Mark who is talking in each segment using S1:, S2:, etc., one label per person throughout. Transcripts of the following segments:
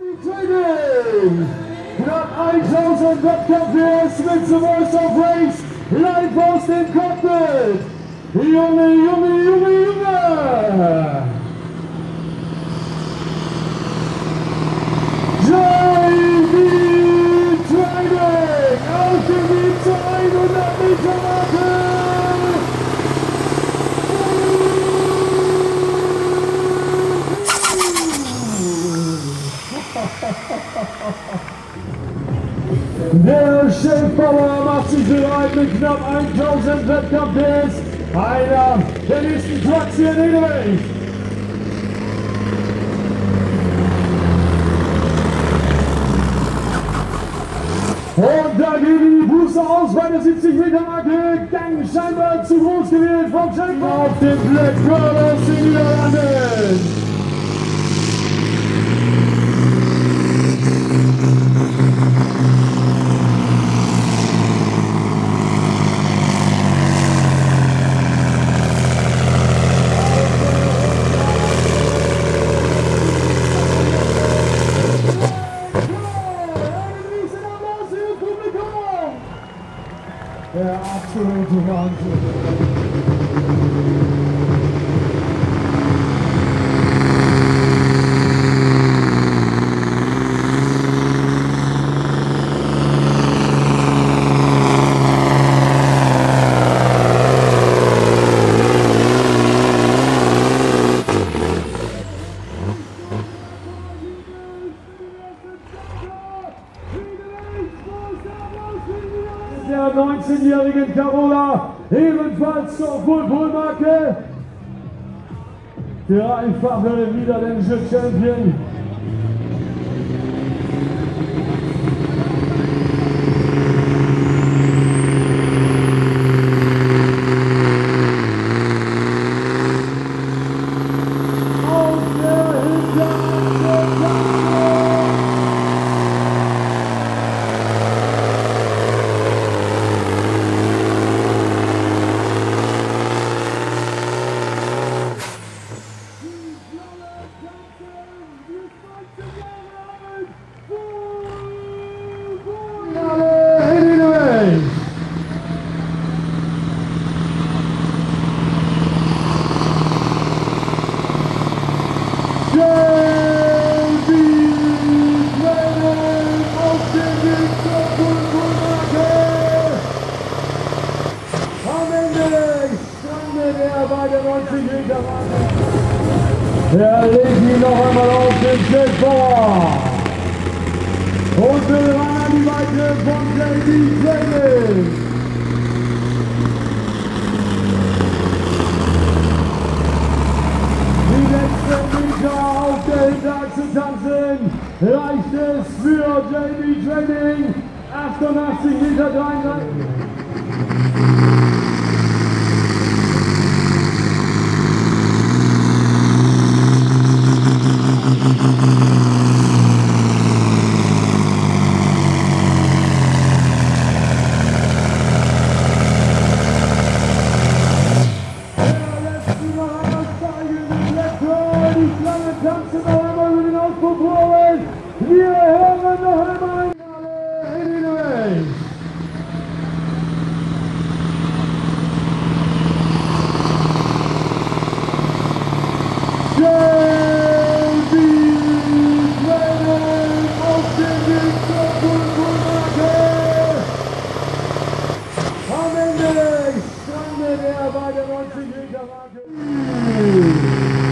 S1: Training! Knapp 1000 Wettkampfs mit The Voice of Race live aus dem Cockpit! Junge, Junge, Junge, Junge! JB Training! Auf dem Weg zur 100 Meter Marke! Der Chefbauer macht sich bereit mit knapp 1000 Wettkampfs. Einer der nächsten Trucks hier in Niederwelt. Und da gehen die Booster aus bei der 70 Meter Marke. Gang scheinbar zu groß gewählt vom Chefbauer auf dem Black Pearl aus den Niederlanden. Der absolute Wahnsinn. Der 19-jährigen Carola, ebenfalls zur Full-Marke. Der einfache niederländische Champion. Auf der Hinterachse. Er legt ihn noch einmal auf den Chefbauer und will ran an die Weite von JB Training. Die letzten Meter auf der Hinterachse tanzen, reicht es für JB Training, 88 Meter 33. Wir hören noch einmal in die Welt. JB Training auf dem Weg zur Full-Marke. Am Ende strandet er bei der 90 Meter Marke.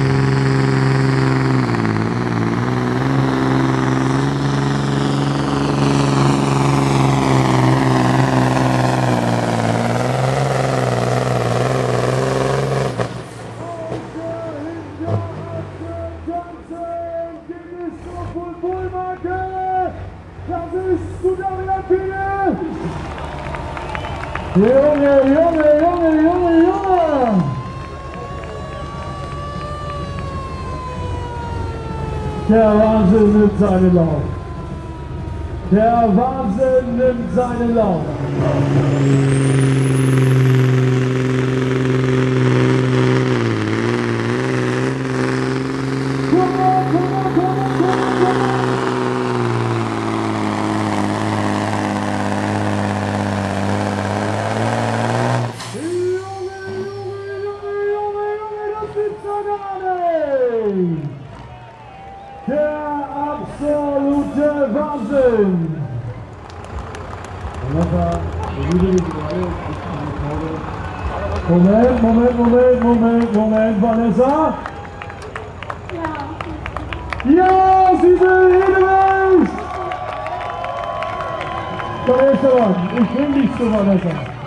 S1: Junge, Junge, Junge, Junge, Junge! Der Wahnsinn nimmt seinen Lauf. Der Wahnsinn nimmt seinen Lauf. Come on, come on, come on, come on, come on! Wahnsinn! Moment, Vanessa! Ja, sie will Hedewig! Komm her, Stefan, ich bring dich zu Vanessa.